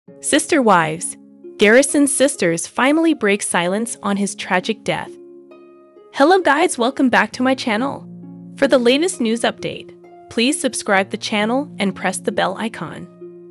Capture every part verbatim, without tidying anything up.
Sister Wives. Garrison's sisters finally break silence on his tragic death. Hello guys, welcome back to my channel. For the latest news update, please subscribe the channel and press the bell icon.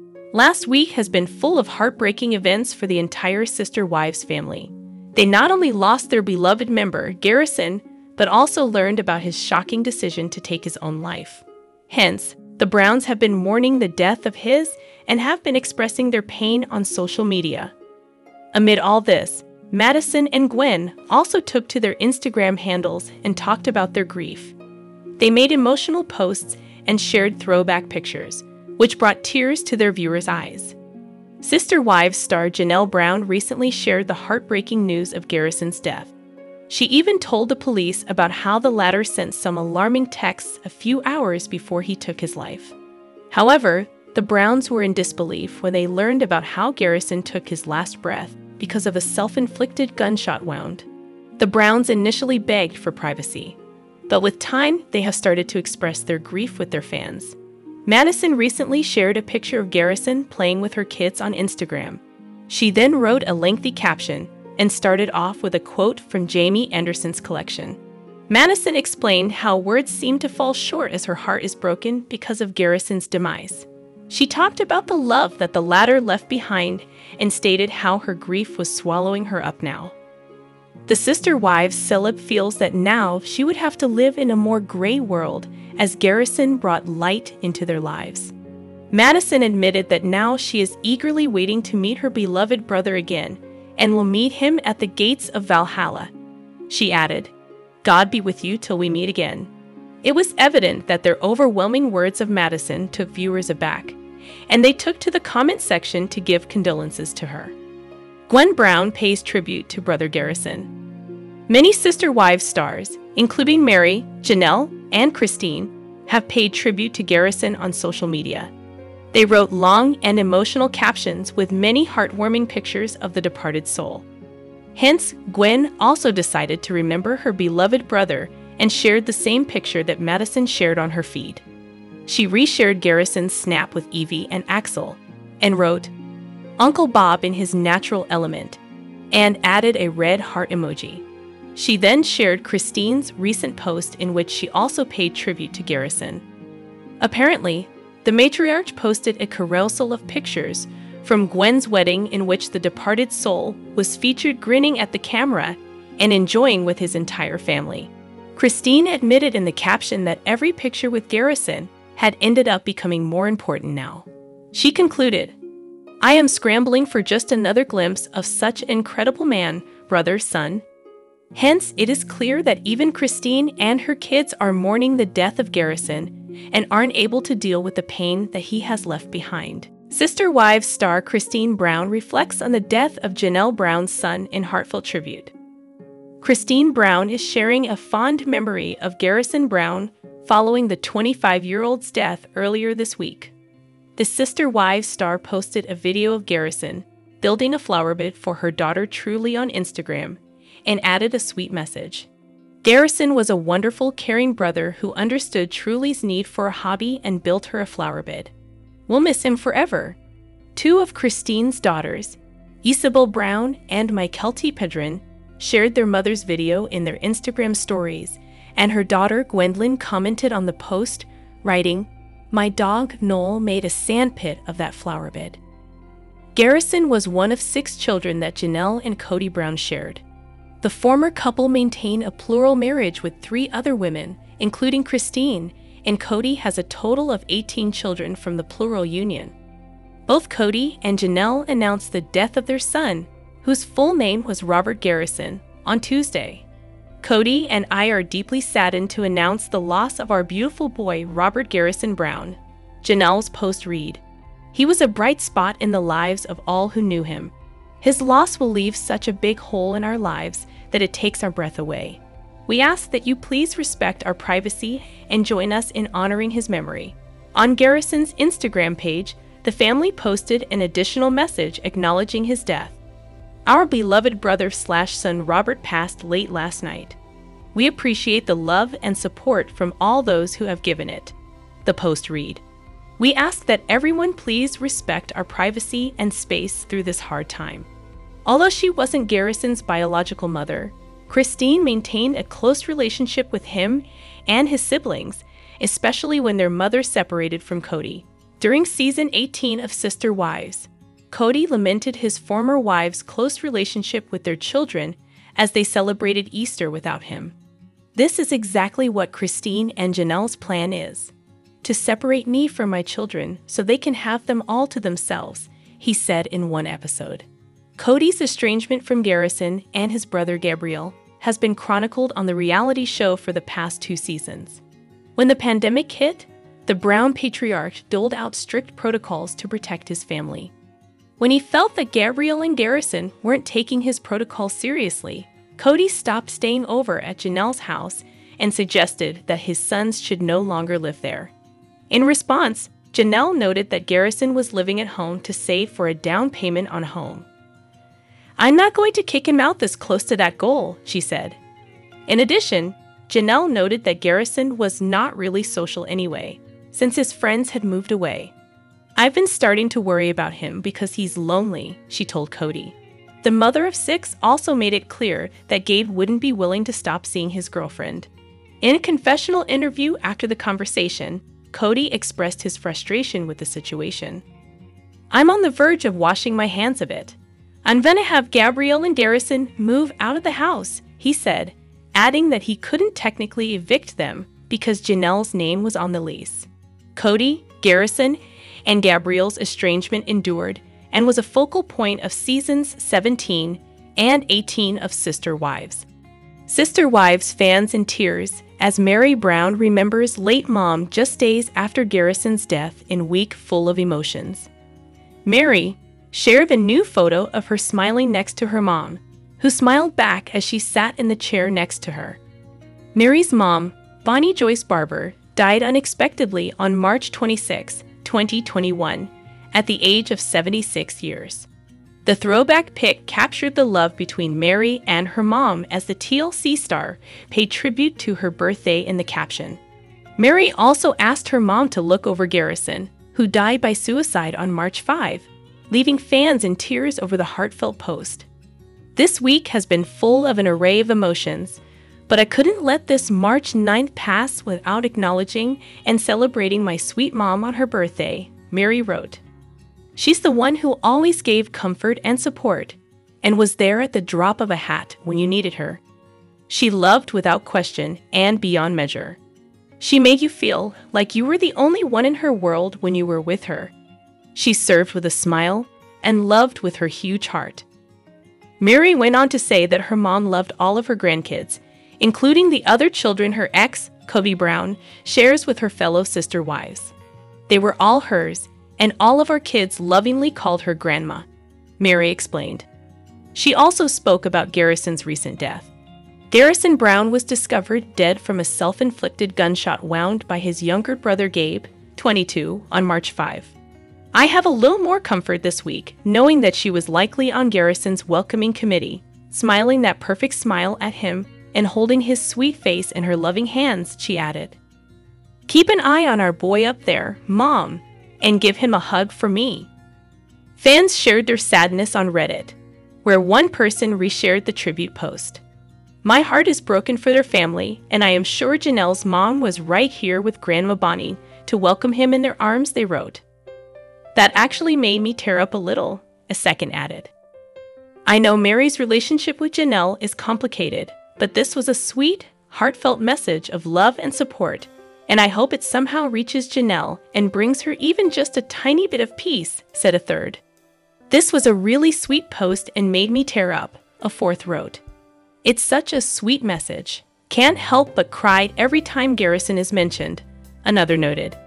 Last week has been full of heartbreaking events for the entire Sister Wives family. They not only lost their beloved member, Garrison, but also learned about his shocking decision to take his own life. Hence, the Browns have been mourning the death of his and have been expressing their pain on social media. Amid all this, Madison and Gwen also took to their Instagram handles and talked about their grief. They made emotional posts and shared throwback pictures, which brought tears to their viewers' eyes. Sister Wives star Janelle Brown recently shared the heartbreaking news of Garrison's death. She even told the police about how the latter sent some alarming texts a few hours before he took his life. However, the Browns were in disbelief when they learned about how Garrison took his last breath because of a self-inflicted gunshot wound. The Browns initially begged for privacy, but with time, they have started to express their grief with their fans. Madison recently shared a picture of Garrison playing with her kids on Instagram. She then wrote a lengthy caption and started off with a quote from Jamie Anderson's collection. Madison explained how words seem to fall short as her heart is broken because of Garrison's demise. She talked about the love that the latter left behind and stated how her grief was swallowing her up now. The Sister Wives celeb feels that now she would have to live in a more gray world as Garrison brought light into their lives. Madison admitted that now she is eagerly waiting to meet her beloved brother again and will meet him at the gates of Valhalla. She added, "God be with you till we meet again." It was evident that their overwhelming words of Madison took viewers aback, and they took to the comment section to give condolences to her. Gwen Brown pays tribute to brother Garrison. Many Sister Wives stars, including Mary, Janelle, and Christine, have paid tribute to Garrison on social media. They wrote long and emotional captions with many heartwarming pictures of the departed soul. Hence, Gwen also decided to remember her beloved brother and shared the same picture that Madison shared on her feed. She reshared Garrison's snap with Evie and Axel and wrote, "Uncle Bob in his natural element," and added a red heart emoji. She then shared Christine's recent post in which she also paid tribute to Garrison. Apparently, the matriarch posted a carousel of pictures from Gwen's wedding in which the departed soul was featured grinning at the camera and enjoying with his entire family. Christine admitted in the caption that every picture with Garrison had ended up becoming more important now. She concluded, "I am scrambling for just another glimpse of such an incredible man, brother, son." Hence, it is clear that even Christine and her kids are mourning the death of Garrison and aren't able to deal with the pain that he has left behind. Sister Wives star Christine Brown reflects on the death of Janelle Brown's son in heartfelt tribute. Christine Brown is sharing a fond memory of Garrison Brown following the twenty-five-year-old's death earlier this week. The Sister Wives star posted a video of Garrison building a flower bed for her daughter Truly on Instagram and added a sweet message. Garrison was a wonderful, caring brother who understood Truly's need for a hobby and built her a flower bed. We'll miss him forever. Two of Christine's daughters, Isabel Brown and Mykelti Pedron, shared their mother's video in their Instagram stories, and her daughter Gwendolyn commented on the post, writing, "My dog Noel made a sandpit of that flower bed." Garrison was one of six children that Janelle and Cody Brown shared. The former couple maintained a plural marriage with three other women, including Christine, and Cody has a total of eighteen children from the plural union. Both Cody and Janelle announced the death of their son, whose full name was Robert Garrison, on Tuesday. "Cody and I are deeply saddened to announce the loss of our beautiful boy, Robert Garrison Brown," Janelle's post read. "He was a bright spot in the lives of all who knew him. His loss will leave such a big hole in our lives that it takes our breath away. We ask that you please respect our privacy and join us in honoring his memory." On Garrison's Instagram page, the family posted an additional message acknowledging his death. "Our beloved brother slash son Robert passed late last night. We appreciate the love and support from all those who have given it," the post read. We ask that everyone please respect our privacy and space through this hard time. Although she wasn't Garrison's biological mother, Christine maintained a close relationship with him and his siblings, especially when their mother separated from Cody. During season eighteen of Sister Wives, Cody lamented his former wife's close relationship with their children as they celebrated Easter without him. This is exactly what Christine and Janelle's plan is: to separate me from my children so they can have them all to themselves, he said in one episode. Cody's estrangement from Garrison and his brother Gabriel has been chronicled on the reality show for the past two seasons. When the pandemic hit, the Brown patriarch doled out strict protocols to protect his family. When he felt that Gabriel and Garrison weren't taking his protocol seriously, Cody stopped staying over at Janelle's house and suggested that his sons should no longer live there. In response, Janelle noted that Garrison was living at home to save for a down payment on a home. "I'm not going to kick him out this close to that goal," she said. In addition, Janelle noted that Garrison was not really social anyway, since his friends had moved away. "I've been starting to worry about him because he's lonely," she told Cody. The mother of six also made it clear that Gabe wouldn't be willing to stop seeing his girlfriend. In a confessional interview after the conversation, Cody expressed his frustration with the situation. "I'm on the verge of washing my hands of it. I'm gonna have Gabriel and Garrison move out of the house," he said, adding that he couldn't technically evict them because Janelle's name was on the lease. Cody, Garrison, and Gabriel's estrangement endured and was a focal point of seasons seventeen and eighteen of Sister Wives. Sister Wives fans in tears as Meri Brown remembers late mom just days after Garrison's death in a week full of emotions. Meri shared a new photo of her smiling next to her mom, who smiled back as she sat in the chair next to her. Meri's mom, Bonnie Joyce Barber, died unexpectedly on March twenty-sixth, twenty twenty-one, at the age of seventy-six years. The throwback pic captured the love between Meri and her mom as the T L C star paid tribute to her birthday in the caption. Meri also asked her mom to look over Garrison, who died by suicide on March fifth, leaving fans in tears over the heartfelt post. "This week has been full of an array of emotions, but I couldn't let this March ninth pass without acknowledging and celebrating my sweet mom on her birthday," Meri wrote. "She's the one who always gave comfort and support, and was there at the drop of a hat when you needed her. She loved without question and beyond measure. She made you feel like you were the only one in her world when you were with her. She served with a smile and loved with her huge heart." Meri went on to say that her mom loved all of her grandkids, including the other children her ex, Cody Brown, shares with her fellow sister wives. "They were all hers, and all of our kids lovingly called her grandma," Meri explained. She also spoke about Garrison's recent death. Garrison Brown was discovered dead from a self-inflicted gunshot wound by his younger brother Gabe, twenty-two, on March fifth. "I have a little more comfort this week, knowing that she was likely on Garrison's welcoming committee, smiling that perfect smile at him and holding his sweet face in her loving hands," she added. "Keep an eye on our boy up there, Mom, and give him a hug for me." Fans shared their sadness on Reddit, where one person reshared the tribute post. "My heart is broken for their family, and I am sure Janelle's mom was right here with Grandma Bonnie to welcome him in their arms," they wrote. "That actually made me tear up a little," a second added. "I know Meri's relationship with Janelle is complicated, but this was a sweet, heartfelt message of love and support, and I hope it somehow reaches Janelle and brings her even just a tiny bit of peace," said a third. "This was a really sweet post and made me tear up," a fourth wrote. "It's such a sweet message. Can't help but cry every time Garrison is mentioned," another noted.